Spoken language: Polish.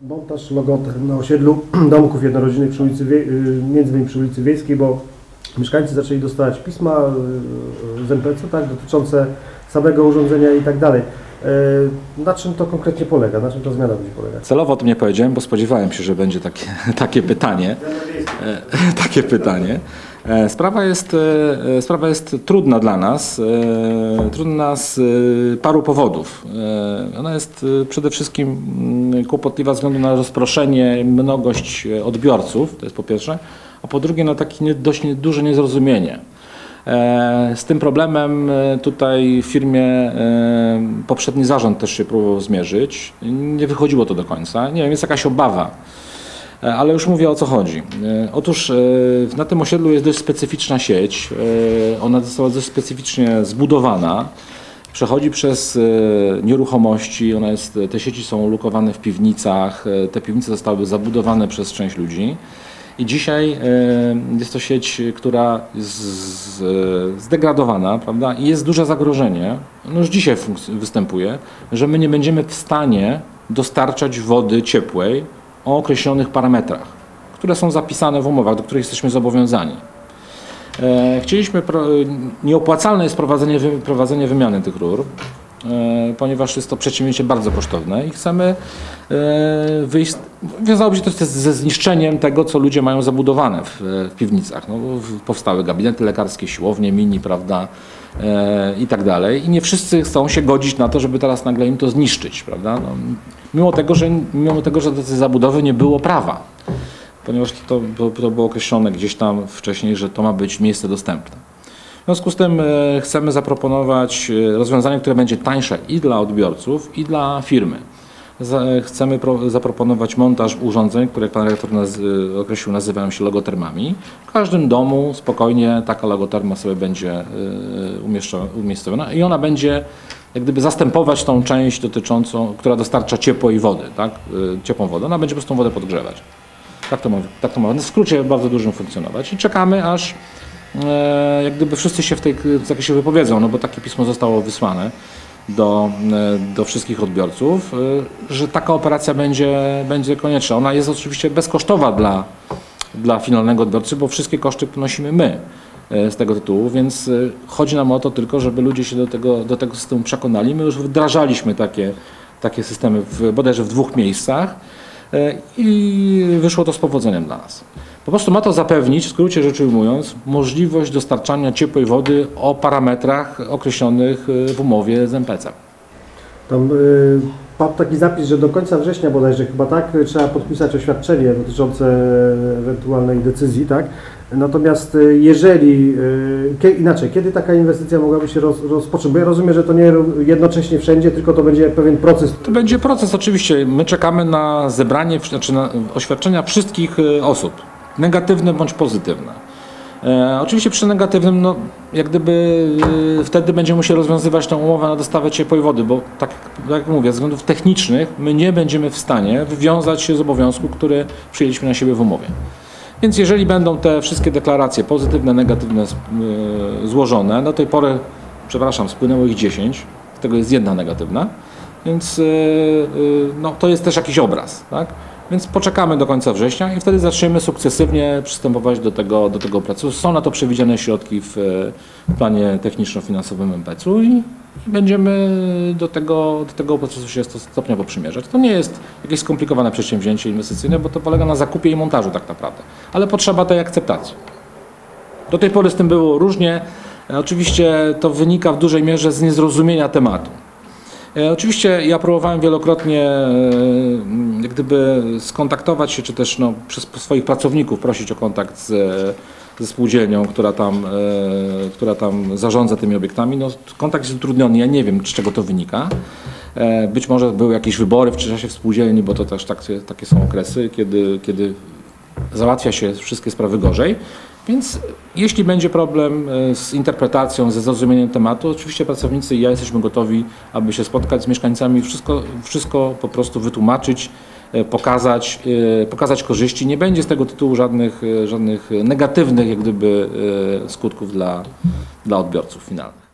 Montaż logo na osiedlu domków jednorodzinnych przy ulicy, między innymi przy ulicy Wiejskiej, bo mieszkańcy zaczęli dostawać pisma z MPC, tak, dotyczące samego urządzenia i tak dalej. Na czym to konkretnie polega? Na czym ta zmiana będzie polegać? Celowo o tym nie powiedziałem, bo spodziewałem się, że będzie takie pytanie. Takie pytanie. Sprawa jest trudna dla nas. Trudna z paru powodów. Ona jest przede wszystkim kłopotliwa ze względu na rozproszenie, mnogość odbiorców, to jest po pierwsze, a po drugie na takie dość duże niezrozumienie. Z tym problemem tutaj w firmie poprzedni zarząd też się próbował zmierzyć. Nie wychodziło to do końca. Nie wiem, jest jakaś obawa. Ale już mówię, o co chodzi. Otóż na tym osiedlu jest dość specyficzna sieć. Ona została dość specyficznie zbudowana. Przechodzi przez nieruchomości. Te sieci są ulokowane w piwnicach. Te piwnice zostały zabudowane przez część ludzi. I dzisiaj jest to sieć, która jest zdegradowana, prawda? I jest duże zagrożenie, no już dzisiaj występuje, że my nie będziemy w stanie dostarczać wody ciepłej o określonych parametrach, które są zapisane w umowach, do których jesteśmy zobowiązani. Nieopłacalne jest prowadzenie wymiany tych rur, ponieważ jest to przedsięwzięcie bardzo kosztowne i chcemy wyjść, wiązałoby się to ze zniszczeniem tego, co ludzie mają zabudowane w piwnicach. No, powstały gabinety lekarskie, siłownie, mini, prawda, i tak dalej. I nie wszyscy chcą się godzić na to, żeby teraz nagle im to zniszczyć, prawda. No, mimo tego, że do tej zabudowy nie było prawa, ponieważ to było określone gdzieś tam wcześniej, że to ma być miejsce dostępne. W związku z tym chcemy zaproponować rozwiązanie, które będzie tańsze i dla odbiorców, i dla firmy. Chcemy zaproponować montaż urządzeń, które jak pan rektor określił, nazywają się logotermami. W każdym domu spokojnie taka logoterma sobie będzie umiejscowiona i ona będzie jak gdyby zastępować tą część dotyczącą, która dostarcza ciepło i wody, tak? Ciepłą wodę. Ona będzie po prostu tą wodę podgrzewać. Tak to ma w skrócie bardzo dużym funkcjonować i czekamy, aż jak gdyby wszyscy się w tej zakresie wypowiedzą, no bo takie pismo zostało wysłane do wszystkich odbiorców, że taka operacja będzie konieczna. Ona jest oczywiście bezkosztowa dla finalnego odbiorcy, bo wszystkie koszty ponosimy my z tego tytułu, więc chodzi nam o to tylko, żeby ludzie się do tego systemu przekonali. My już wdrażaliśmy takie systemy bodajże w 2 miejscach i wyszło to z powodzeniem dla nas. Po prostu ma to zapewnić, w skrócie rzecz ujmując, możliwość dostarczania ciepłej wody o parametrach określonych w umowie z MPC. Tam padł taki zapis, że do końca września bodajże chyba tak, trzeba podpisać oświadczenie dotyczące ewentualnej decyzji, tak? Natomiast kiedy taka inwestycja mogłaby się rozpocząć? Bo ja rozumiem, że to nie jednocześnie wszędzie, tylko to będzie pewien proces. To będzie proces oczywiście. My czekamy na zebranie, znaczy na oświadczenia wszystkich osób, negatywne bądź pozytywne. Oczywiście przy negatywnym, no, jak gdyby wtedy będziemy musieli rozwiązywać tę umowę na dostawę ciepłej wody, bo tak jak mówię, ze względów technicznych my nie będziemy w stanie wywiązać się z obowiązku, który przyjęliśmy na siebie w umowie. Więc jeżeli będą te wszystkie deklaracje pozytywne, negatywne złożone, do tej pory, przepraszam, spłynęło ich 10, z tego jest 1 negatywna, więc no, to jest też jakiś obraz, tak? Więc poczekamy do końca września i wtedy zaczniemy sukcesywnie przystępować do tego procesu. Są na to przewidziane środki w planie techniczno-finansowym MPC-u i będziemy do tego procesu się stopniowo przymierzać. To nie jest jakieś skomplikowane przedsięwzięcie inwestycyjne, bo to polega na zakupie i montażu tak naprawdę, ale potrzeba tej akceptacji. Do tej pory z tym było różnie. Oczywiście to wynika w dużej mierze z niezrozumienia tematu. Oczywiście ja próbowałem wielokrotnie jak gdyby skontaktować się, czy też no, przez swoich pracowników prosić o kontakt ze spółdzielnią, która tam zarządza tymi obiektami. No, kontakt jest utrudniony, ja nie wiem, z czego to wynika. Być może były jakieś wybory w czasie w spółdzielni, bo to też takie są okresy, kiedy załatwia się wszystkie sprawy gorzej. Więc jeśli będzie problem z interpretacją, ze zrozumieniem tematu, oczywiście pracownicy i ja jesteśmy gotowi, aby się spotkać z mieszkańcami, wszystko po prostu wytłumaczyć, pokazać korzyści. Nie będzie z tego tytułu żadnych negatywnych jak gdyby skutków dla odbiorców finalnych.